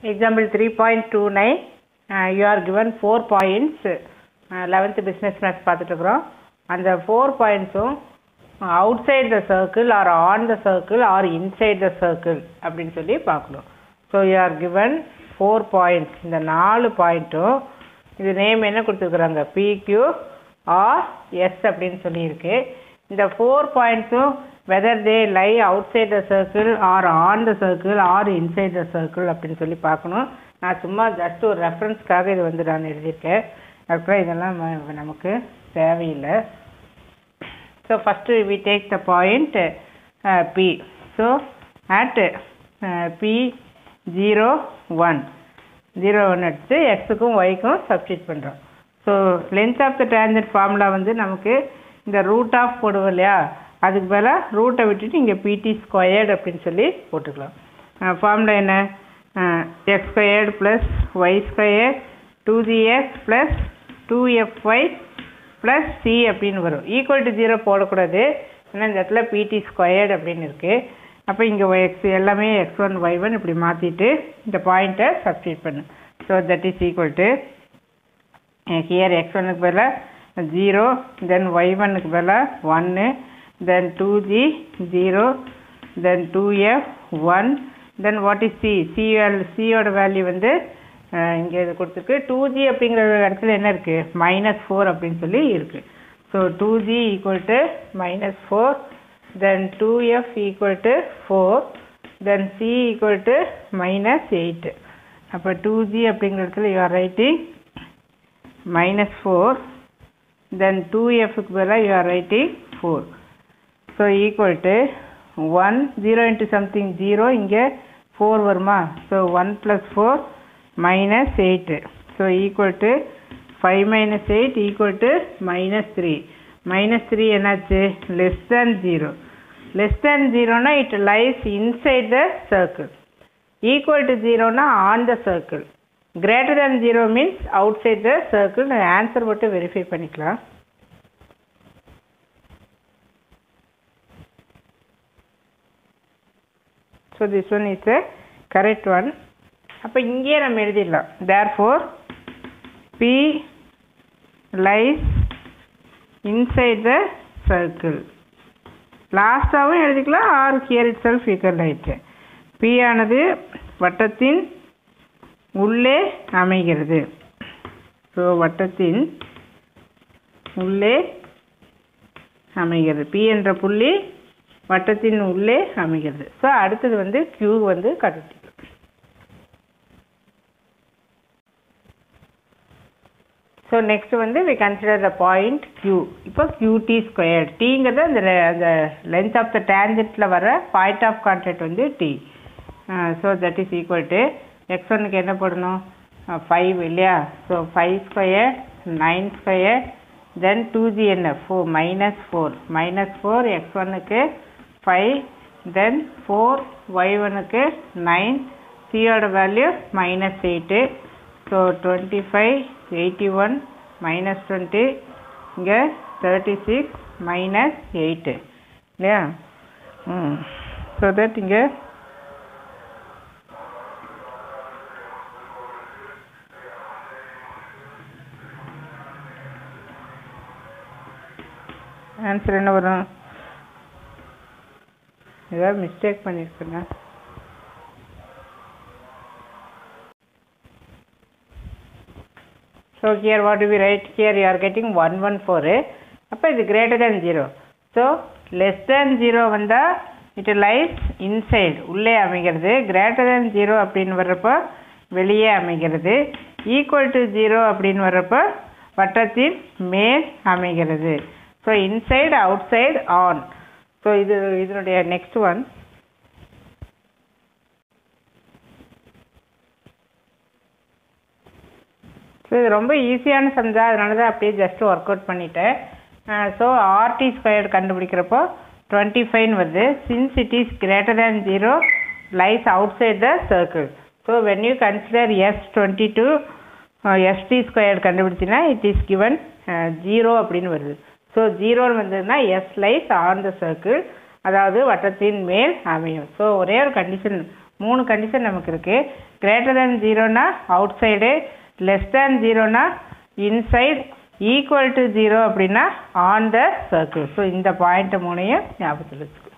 Example 3.29, you are given 4 points, 11th business maths பார்த்துட்டு இருக்கிறோம். அந்த 4 points-உம் outside the circle or on the circle or inside the circle அப்படின்னு சொல்லி பார்க்கணும். So you are given 4 points. இந்த 4 பாயிண்ட்டும் இது நேம் என்ன கொடுத்துருக்குறாங்க, PQ or S அப்படின்னு சொல்லியிருக்கு. இந்த 4 points-உம் whether they lie outside the circle or on the circle or inside the circle அப்படின்னு சொல்லி பார்க்கணும். நான் சும்மா ஜஸ்ட் ஒரு ரெஃபரன்ஸ்க்காக இது வந்து நான் எழுதியிருக்கேன். அதுக்கப்புறம் இதெல்லாம் நமக்கு தேவையில்லை. So first we take the point P. So at P 0 1 எடுத்து xக்கும் yக்கும் சப்ஸ்டிட் பண்ணுறோம். So length of the tangent formula வந்து நமக்கு இந்த ரூட் ஆஃப் போடுவோம் இல்லையா, அதுக்கு பதிலாக ரூட்டை விட்டுட்டு இங்கே PT ஸ்கொயர்டு அப்படின்னு சொல்லி போட்டுக்கலாம். ஃபார்முலா என்ன, x squared plus y square 2gx plus 2fy plus c அப்படின்னு வரும். ஈக்குவல் டு 0 போடக்கூடாது, ஏன்னா இந்த இடத்துல PT ஸ்கொயர்டு அப்படின்னு இருக்குது. அப்போ இங்கே x எல்லாமே x1 y1 இப்படி மாற்றிட்டு இந்த பாயிண்ட்டை சப்ஸ்டிட் பண்ணு. So that is equal to here x1க்கு பதிலாக 0, தென் y1க்கு பதிலாக 1, then 2g 0, then 2f 1, then what is c, c ஓட வேல்யூ வந்து இங்கே இது கொடுத்துருக்கு. 2g அப்படிங்கிற இடத்துல என்ன இருக்குது, -4 அப்படின்னு சொல்லி இருக்குது. So 2g equal to -4, then 2f equal to 4, then c equal to -8. அப்போ 2g அப்படிங்கிற இடத்துல you are writing -4, then 2fக்கு பதிலாக you are writing 4. So equal to 1, 0 into something 0, இங்கே 4 வருமா, so 1 plus 4 -8. So equal to 5 minus 8 equal to -3. -3 என்னாச்சு, less than 0. less than 0 it lies inside the circle. equal to 0 on the circle. greater than 0 means outside the circle. Answer மட்டும் verify பண்ணிக்கலாம். so this one is the correct one. அப்போ இங்கே நம்ம எழுதிடலாம், therefore P lies inside the circle. லாஸ்டாகவும் எழுதிக்கலாம், or here itself equal ஆயிடுச்சு. P ஆனது வட்டத்தின் உள்ளே அமைகிறது. ஸோ வட்டத்தின் உள்ளே அமைகிறது. P என்ற புள்ளி வட்டத்தின் உள்ளே அமைகிறது. ஸோ அடுத்தது வந்து Q வந்து கண்டுபிடிக்கும். ஸோ நெக்ஸ்ட் வந்து we consider the point Q. இப்போ QT ஸ்கொயர்ட், டீங்கிறது அந்த லென்த் ஆஃப் த டேஞ்சன்ட்டில் வர பாயிண்ட் ஆஃப் கான்டாக்ட் வந்து T. So that is equal to x1க்கு என்ன போடணும், 5 இல்லையா. ஸோ 5 ஸ்கொயர் 9 ஸ்கொயர், தென் 2g என்ன, 4 -4 x1க்கு 5, தென் 4 y1க்கு 9, c-ஓட வேல்யூ -8. ஸோ 25 81 -20, இங்கே 36 -8 இல்லையா. ஸோ தட் இங்கே ஆன்சர் என்ன வரும், ஏதாவது மிஸ்டேக் பண்ணியிருக்குங்க. So here what do we write, here you are getting 114. அப்போ இது greater than 0. So less than 0 வந்தால் it lies inside, உள்ளே அமைகிறது. greater than 0 அப்படின்னு வர்றப்போ வெளியே அமைகிறது. equal to 0 அப்படின்னு வர்றப்போ வட்டத்தின் மேல் அமைகிறது. So inside, outside, on. So இதனுடைய next one. ஸோ இது ரொம்ப ஈஸியான சம் தான், அதனால தான் அப்படியே ஜஸ்ட் ஒர்க் அவுட் பண்ணிட்டேன். ஸோ RT ஸ்கொயர்டு கண்டுபிடிக்கிறப்போ 25 வருது. Since it is greater than 0 lies outside the circle. So when you consider S22 ST squared கண்டுபிடிச்சின்னா இட் இஸ் கிவன் 0 அப்படின்னு வருது. ஸோ 0 வந்ததுன்னா S lies on the circle, அதாவது வட்டத்தின் மேல் அமையும். ஸோ ஒரே ஒரு கண்டிஷன் 3 கண்டிஷன் நமக்கு இருக்குது. கிரேட்டர் தேன் 0னா அவுட் சைடு, லெஸ் தேன் 0னா இன்சைடு, ஈக்குவல் டு 0 அப்படின்னா ஆன் த சர்க்கிள். ஸோ இந்த பாயிண்ட்டை 3ஐயும் ஞாபகத்தில் வச்சுக்கோ.